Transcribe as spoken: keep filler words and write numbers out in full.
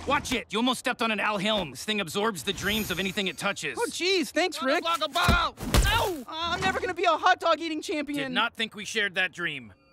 Watch it. You almost stepped on an H I L M. This thing absorbs the dreams of anything it touches. Oh, jeez. Thanks, Rick. No! I'm never gonna be a hot dog eating champion. Did not think we shared that dream.